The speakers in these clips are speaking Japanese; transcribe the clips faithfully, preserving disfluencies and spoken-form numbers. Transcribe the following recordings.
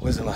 おはようございます。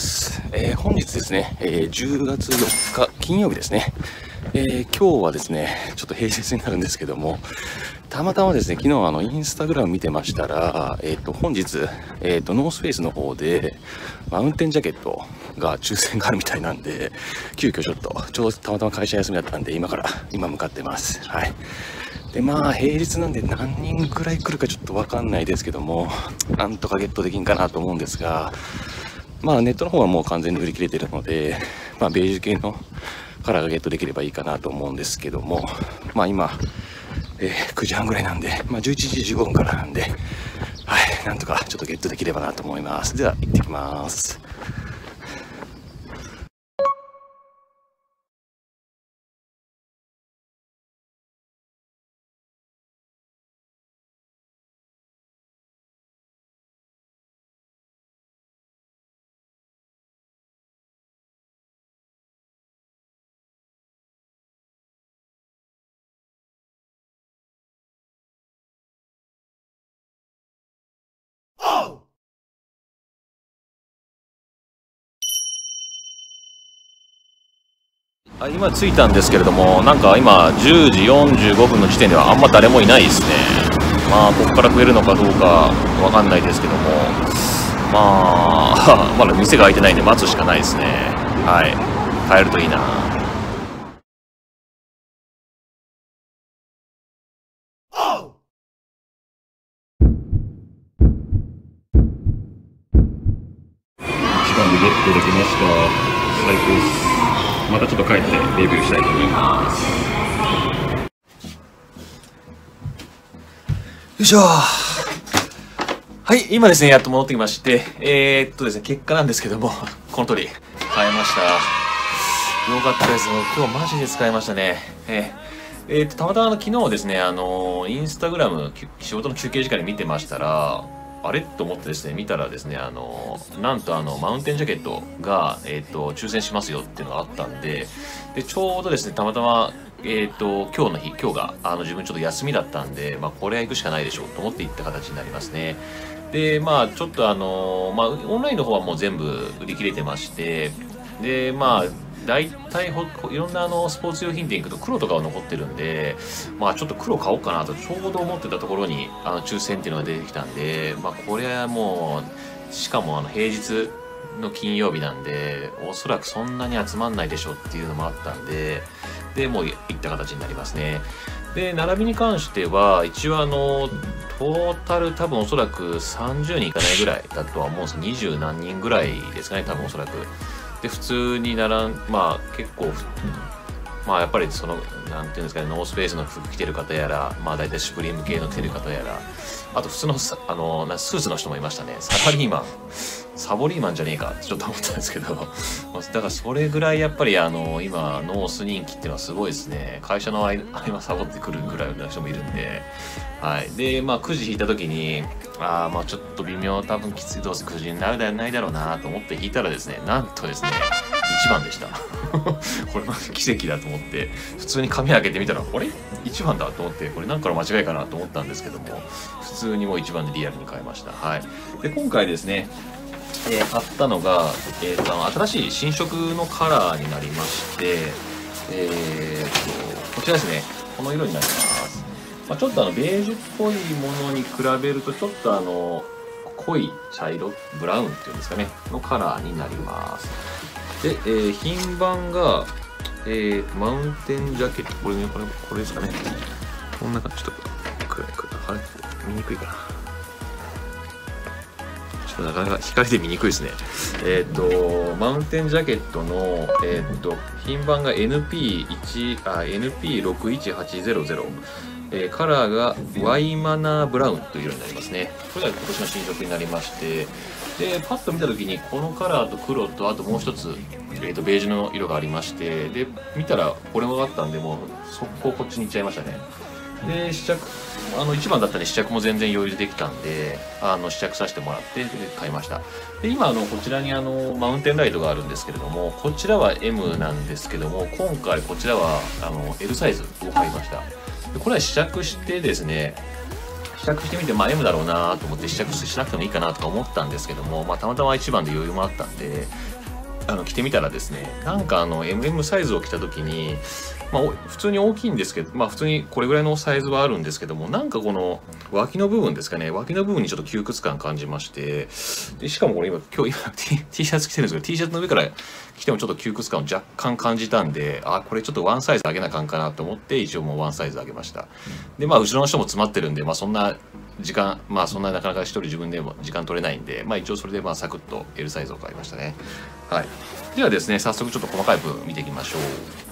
えー、本日ですね、えー、じゅうがつよっか金曜日ですね。えー、今日はですね、ちょっと平日になるんですけども、たまたまですね、昨日あのインスタグラム見てましたら、えっ、ー、と本日、えっ、ー、とノースフェイスの方でマウンテンジャケットが抽選があるみたいなんで、急遽ちょっとちょうどたまたま会社休みだったんで、今から今向かってます。はい。でまあ平日なんで何人くらい来るかちょっと分かんないですけども、なんとかゲットできんかなと思うんですが、まあネットの方はもう完全に売り切れてるので、まあベージュ系のカラーがゲットできればいいかなと思うんですけども、まあ今、えー、くじはんぐらいなんで、まあじゅういちじじゅうごふんからなんで、はい、なんとかちょっとゲットできればなと思います。では行ってきます。あ、今着いたんですけれども、なんか今じゅうじよんじゅうごふんの時点ではあんま誰もいないですね。まあここから増えるのかどうかわかんないですけども、まあまだ店が開いてないんで待つしかないですね。はい、帰るといいな。一番でゲットできました。最高です。またちょっと帰ってレビューしたいと思います。よいしょ。はい、今ですね、やっと戻ってきまして、えー、っとですね、結果なんですけども、この通り、買えました。よかったです。今日マジで使いましたね。えー、えー、っと、たまたま昨日ですね、あのー、インスタグラム、仕事の休憩時間に見てましたら、あれと思ってですね、見たらですね、あの、なんとあの、マウンテンジャケットが、えっと、抽選しますよっていうのがあったんで、で、ちょうどですね、たまたま、えっと、今日の日、今日が、あの、自分ちょっと休みだったんで、まあ、これは行くしかないでしょうと思って行った形になりますね。で、まあ、ちょっとあの、まあ、オンラインの方はもう全部売り切れてまして、で、まあ、大体ほいろんなあのスポーツ用品店行くと黒とかは残ってるんで、まあちょっと黒買おうかなとちょうど思ってたところにあの抽選っていうのが出てきたんで、まあこれはもう、しかもあの平日の金曜日なんで、おそらくそんなに集まんないでしょっていうのもあったんで、で、もう行った形になりますね。で、並びに関しては、一応あの、トータル多分おそらくさんじゅうにんいかないぐらいだとは思うんです。にじゅう何人ぐらいですかね、多分おそらく。で普通にならん、まあ結構、まあやっぱりそのなんていうんですかね、ノースフェイスの服着てる方やら、まあ大体シュプリーム系の着てる方やら、あと普通のあのスーツの人もいましたね。サラリーマン、サボリーマンじゃねえかってちょっと思ったんですけど、だからそれぐらいやっぱりあの今ノース人気っていうのはすごいですね。会社の合間サボってくるぐらいの人もいるんで、はい。でまあくじ引いた時に、ああまあちょっと微妙、多分きつい、どうせくじになるだないだろうなと思って引いたらですね、なんとですねいちばんでした。これまず奇跡だと思って、普通に紙開けてみたら、あれいちばんだと思って、これなんかの間違いかなと思ったんですけども、普通にもういちばんでリアルに買いました。はい。で今回ですね、えー、買ったのが、えー、と新しい新色のカラーになりまして、えー、とこちらですね、この色になります。まあ、ちょっとあのベージュっぽいものに比べるとちょっとあの濃い茶色、ブラウンっていうんですかねのカラーになります。で、えー、品番が、えー、マウンテンジャケット、これね、これこれですかね。こんな感じ、ちょっと暗い暗い、あれ見にくいかな。ちょっとなかなか光で見にくいですね。えっ、ー、とマウンテンジャケットのえっ、ー、と品番が エヌピーいち あ エヌピーろくいちはちゼロゼロ。えー、カラーがワイマナーブラウンという色になりますね。これが今年の新色になりまして、でパッと見た時にこのカラーと黒とあともう一つ、えー、とベージュの色がありまして、で見たらこれもあったんで、もう速攻こっちに行っちゃいましたね。で試着、あのいちばんだったんで試着も全然余裕でできたんで、あの試着させてもらって買いました。で今あのこちらにあのマウンテンライトがあるんですけれども、こちらは エム なんですけども、今回こちらはあの エル サイズを買いました。これは試着してですね、 試着してみて、まあ エム だろうなと思って試着しなくてもいいかなとか思ったんですけども、まあたまたま一番で余裕もあったんで、あの着てみたらですね、なんかあの エムエム サイズを着た時に、まあ普通に大きいんですけど、まあ普通にこれぐらいのサイズはあるんですけども、なんかこの脇の部分ですかね、脇の部分にちょっと窮屈感感じまして、でしかもこれ今、今日今 T, T シャツ着てるんですけど、T シャツの上から着てもちょっと窮屈感を若干感じたんで、あ、これちょっとワンサイズ上げなあかんかなと思って、一応もうワンサイズ上げました。で、まあ後ろの人も詰まってるんで、まあそんな時間、まあそんななかなか一人自分でも時間取れないんで、まあ一応それでまあサクッと L サイズを買いましたね。はい。ではですね、早速ちょっと細かい部分見ていきましょう。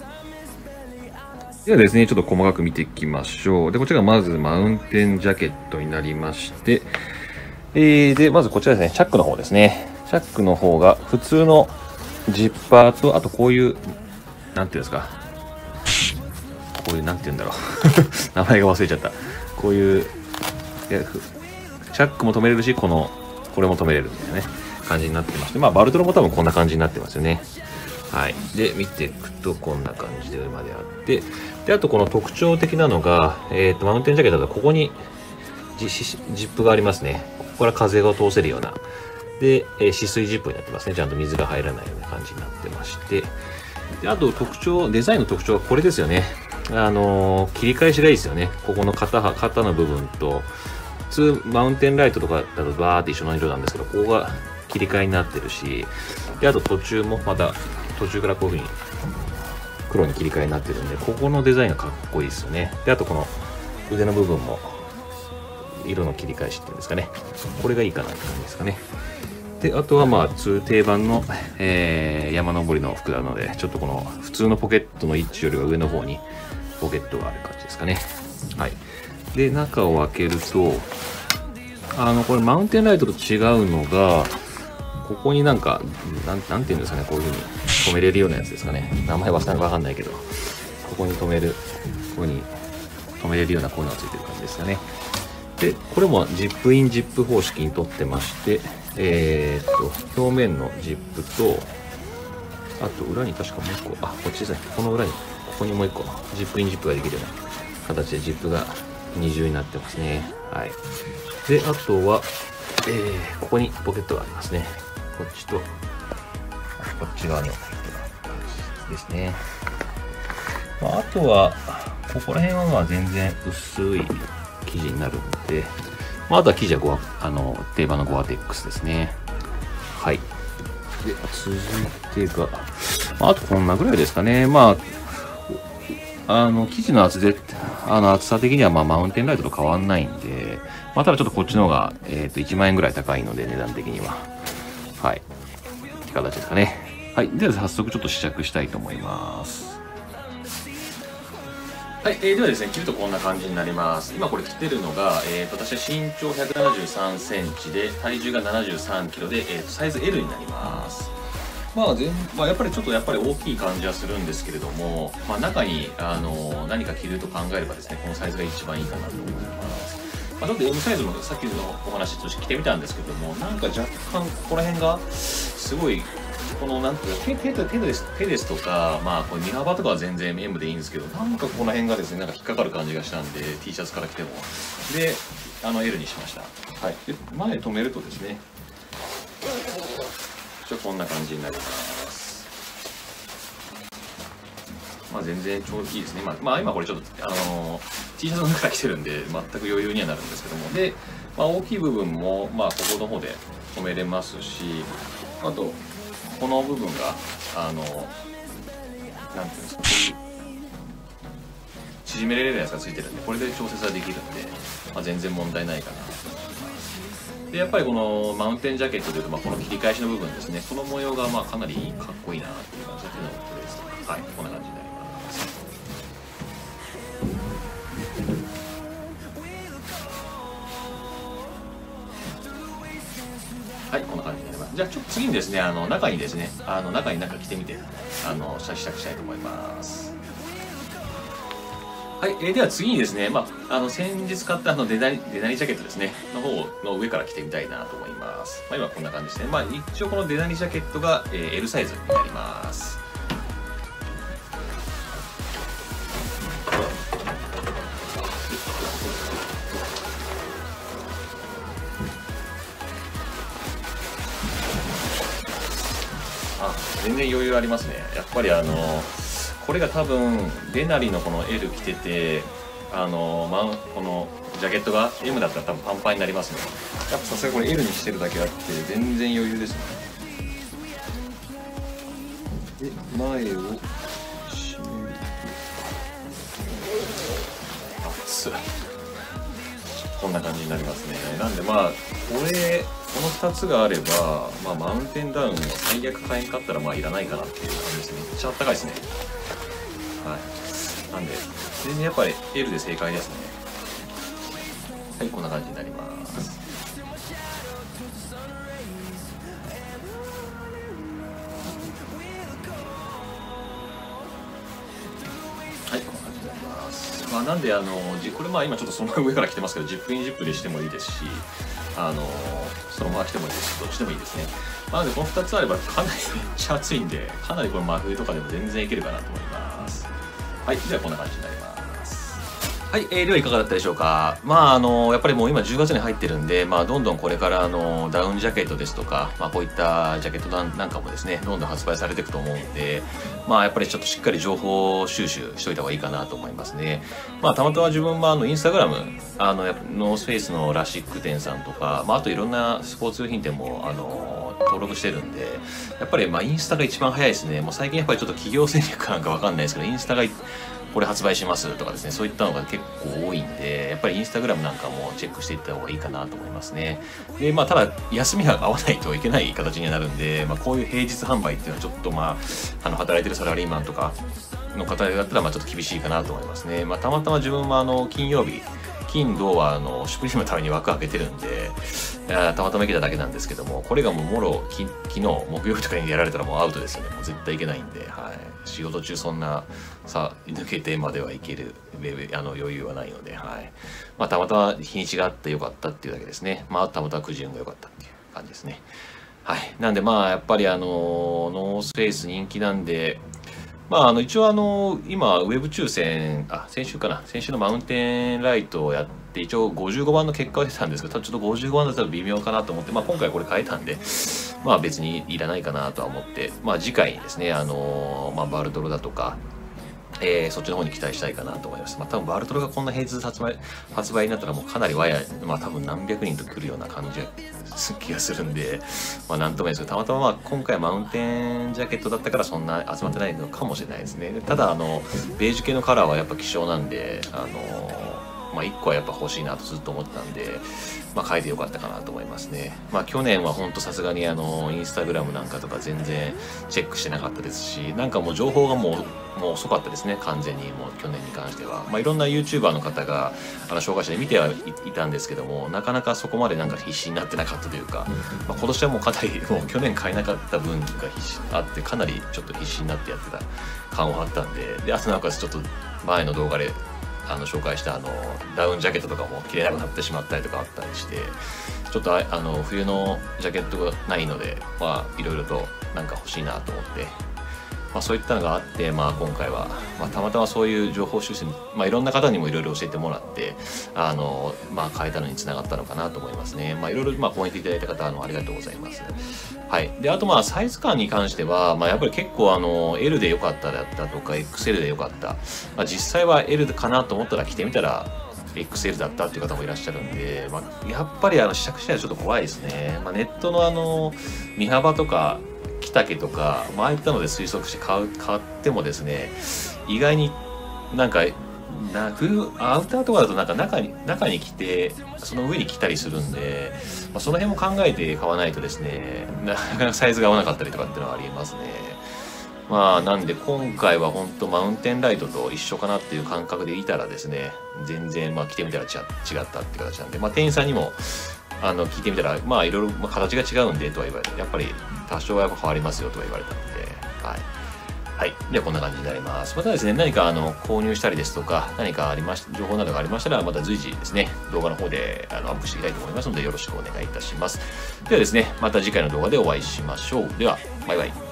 ではですね、ちょっと細かく見ていきましょう。で、こちらがまずマウンテンジャケットになりまして、えー、で、まずこちらですね、チャックの方ですね。チャックの方が普通のジッパーと、あとこういう、なんていうんですか。こういう、なんていうんだろう。名前が忘れちゃった。こういう、いやチャックも止めれるし、この、これも止めれるみたいなね、感じになってまして、まあ、バルトロも多分こんな感じになってますよね。はい。で、見ていくとこんな感じで上まであって、で、あとこの特徴的なのが、えっと、マウンテンジャケットだとここにジジップがありますね。ここから風が通せるような。で、えー、止水ジップになってますね。ちゃんと水が入らないような感じになってまして。で、あと特徴、デザインの特徴はこれですよね。あのー、切り返しがいいですよね。ここの肩、肩の部分と、普通、マウンテンライトとかだとバーって一緒の色なんですけど、ここが切り替えになってるし、で、あと途中もまた、途中からこういう風に黒に切り替えになってるんで、ここのデザインがかっこいいですよね。で、あとこの腕の部分も色の切り返しっていうんですかね。これがいいかなって感じですかね。で、あとはまあ通定番の、えー、山登りの服なので、ちょっとこの普通のポケットの位置よりは上の方にポケットがある感じですかね。はい。で、中を開けると、あの、これマウンテンライトと違うのが、ここになんか、なん、なんていうんですかね、こういう風に止めれるようなやつですかね。名前はわかんないけど、ここに止める、ここに止めれるようなコーナーがついてる感じですかね。で、これもジップインジップ方式にとってまして、えー、っと、表面のジップと、あと裏に確かもう一個、あ、こっちですね。この裏に、ここにもう一個、ジップインジップができるような形でジップが二重になってますね。はい。で、あとは、えー、ここにポケットがありますね。こっちと、こっち側にもポケットがある感じですね。まあ、あとは、ここら辺はまあ全然薄い生地になるので、まあ、あとは生地はゴア、あの、定番のゴアテックスですね。はい。で、続いてが、まあ、あとこんなぐらいですかね。まあ、あの、生地の厚で、あの、厚さ的にはまあ、マウンテンライトと変わんないんで、まあ、ただちょっとこっちの方が、えっと、いちまん円ぐらい高いので、値段的には。はい。って形ですかね。はい。では、早速ちょっと試着したいと思います。はい、えー、ではですね、着るとこんな感じになります。今これ着てるのが、えー、と私は身長ひゃくななじゅうさんセンチで、体重がななじゅうさんキロで、えー、とサイズ L になります。まあ全、まあ、やっぱりちょっとやっぱり大きい感じはするんですけれども、まあ、中に、あの何か着ると考えればですね、このサイズが一番いいかなと思います。まあ、ちょっと M サイズもさっきのお話として着てみたんですけども、なんか若干ここら辺がすごい、このなんていうか 手, 手, 手, です手ですとか、まあ、これ身幅とかは全然 M でいいんですけど、なんかこの辺がですね、なんか引っかかる感じがしたんで、T シャツから着ても。で、あの L にしました。はい。で、前止めるとですね、ちょっとこんな感じになります。まあ全然ちょうどいいですね。まあ、まあ、今これちょっと、あのー、T シャツの中から着てるんで、全く余裕にはなるんですけども、で、まあ大きい部分も、まあここの方で止めれますし、あと、この部分が、あの、なんていうんですか、こういう、縮められるやつがついてるんで、これで調節はできるんで、まあ、全然問題ないかなと思います。で、やっぱりこのマウンテンジャケットでいうと、まあ、この切り返しの部分ですね、この模様がまあかなりかっこいいなっていう感じで、手のプレイスとか、はい、こんな感じになります。はい、こんな感じになります。じゃあ、ちょっと次にですね、あの、中にですね、あの、中になんか着てみて、あの、試着したいと思います。はい、えー、では次にですね、まあ、あの、先日買ったあの、デナリ、デナリジャケットですね、の方の上から着てみたいなと思います。まあ、今こんな感じですね。まあ、一応このデナリジャケットが、えー、L サイズになります。 全然余裕ありますね。やっぱりあのこれが多分デナリのこの エル 着てて、あのまあ、このジャケットが エム だったら多分パンパンになりますね。やっぱさすがこれ エル にしてるだけあって全然余裕ですね。で前を締める。熱っ。こんな感じになりますね。なんでまあこれこのふたつがあれば、まあ、マウンテンダウンを最悪買えんかったらまあいらないかなっていう感じです。めっちゃあったかいですね。はい。なんで全然やっぱり エル で正解ですね。はい、こんな感じになります。はい、こんな感じになります。まあ、なんであのこれまあ今ちょっとその上から来てますけど、ジップインジップでしてもいいですし、あのそのまま来てもいいですし、どっちでもいいですね。なのでこのふたつあればかなりめっちゃ暑いんで、かなりこれ真冬とかでも全然いけるかなと思います。はい、ではこんな感じになります。はい、えー、ではいかがだったでしょうか。まああのやっぱりもう今じゅうがつに入ってるんで、まあ、どんどんこれからあのダウンジャケットですとか、まあ、こういったジャケットなんかもですね、どんどん発売されていくと思うんで、まあやっぱりちょっとしっかり情報収集しといた方がいいかなと思いますね。まあたまたま自分もあのインスタグラム、あのノースフェイスのラシック店さんとか、まあ、あといろんなスポーツ用品店もあの登録してるんで、やっぱりまあインスタが一番早いですね。もう最近やっぱりちょっと企業戦略なんかわかんないですけど、インスタがこれ発売しますとかですね、そういったのが結構多いんで、やっぱりインスタグラムなんかもチェックしていった方がいいかなと思いますね。で、まあ、ただ、休みが合わないといけない形になるんで、まあ、こういう平日販売っていうのはちょっとまあ、あの、働いてるサラリーマンとかの方だったら、まあ、ちょっと厳しいかなと思いますね。まあ、たまたま自分はあの、金曜日、金土はあの、シュプリームのために枠開けてるんで、たまたま行けただけなんですけども、これがもうもろ、き昨日、木曜日とかにやられたらもうアウトですよね。もう絶対行けないんで、はい。仕事中そんなさ、抜けてまではいける、あの余裕はないので、はい。まあ、たまたま日にちがあってよかったっていうだけですね。まあ、たまたまくじ運が良かったっていう感じですね。はい。なんでまあ、やっぱりあの、ノースフェイス人気なんで、まあ、あの一応あの今ウェブ抽選あ先週かな先週のマウンテンライトをやって一応ごじゅうごばんの結果が出たんですけど、ちょっとごじゅうごばんだったら微妙かなと思って、まあ、今回これ変えたんで、まあ別にいらないかなとは思って、まあ次回にですね、あのまあバルトロだとか、えー、そっちの方に期待したいかなと思います。まあ多分バルトロがこんな平日発売発売になったらもうかなりワイヤー、まあ多分何百人と来るような感じが気がするんで、まあなんともいいですけど、たまたままあ今回マウンテンジャケットだったからそんな集まってないのかもしれないですね。ただあの、ベージュ系のカラーはやっぱ希少なんで、あのまあいっこはやっぱ欲しいなとずっと思ってたんで、まあ変えてよかったかなと思いますね。まあ去年はほんとさすがにあの、インスタグラムなんかとか全然チェックしてなかったですし、なんかもう情報がもう、もう遅かったですね、完全にもう去年に関しては。まあいろんな YouTuber の方が、あの、紹介して見てはい、いたんですけども、なかなかそこまでなんか必死になってなかったというか、まあ今年はもうかなり、もう去年買えなかった分が必死あって、かなりちょっと必死になってやってた感はあったんで、で、あとなおかつちょっと前の動画で、あの紹介したあのダウンジャケットとかも着れなくなってしまったりとかあったりして、ちょっとああの冬のジャケットがないので、まあいろいろとなんか欲しいなと思って、まあ、そういったのがあって、まあ、今回は、まあ、たまたまそういう情報収集に、まあ、いろんな方にもいろいろ教えてもらってあの、まあ、変えたのにつながったのかなと思いますね。まあ、いろいろ、まあ、コメントいただいた方あのありがとうございます。はい、であとまあサイズ感に関しては、まあ、やっぱり結構あの エル で良かっただったとか エックスエル で良かった、まあ、実際は エル かなと思ったら着てみたらエックスエル だったっていう方もいらっしゃるんで、まあ、やっぱりあの試着しないとちょっと怖いですね。まあ、ネットのあの身幅とか着丈とか、まああいったので推測して買う買ってもですね、意外になんかなくアウターとかだとなんか中に中に着てその上に着たりするんで、まあ、その辺も考えて買わないとですね、なかなかサイズが合わなかったりとかっていうのはありえますね。まあなんで今回は本当マウンテンライトと一緒かなっていう感覚でいたらですね、全然まあ着てみたらちゃ違ったっていう形なんで、まあ店員さんにもあの聞いてみたら、まあいろいろ、まあ、形が違うんでとは言われて、やっぱり多少はやっぱ変わりますよとは言われたので、はい。はい。ではこんな感じになります。またですね、何かあの購入したりですとか、何かありまし情報などがありましたら、また随時ですね、動画の方であのアップしていきたいと思いますので、よろしくお願いいたします。ではですね、また次回の動画でお会いしましょう。では、バイバイ。